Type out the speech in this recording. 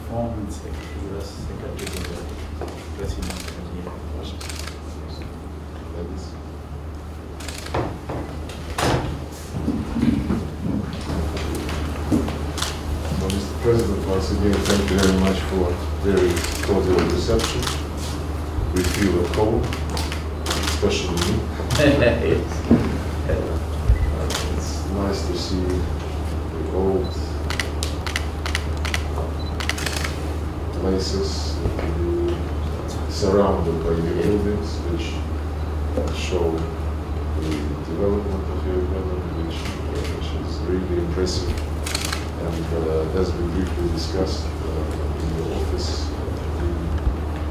performance секретарь красивый. Mr. President, once again, thank you very much for very cordial reception. We feel at home, especially me. It's nice to see the old places, surrounded by new buildings, which show the development of your economy, which is really impressive. And as we briefly discussed,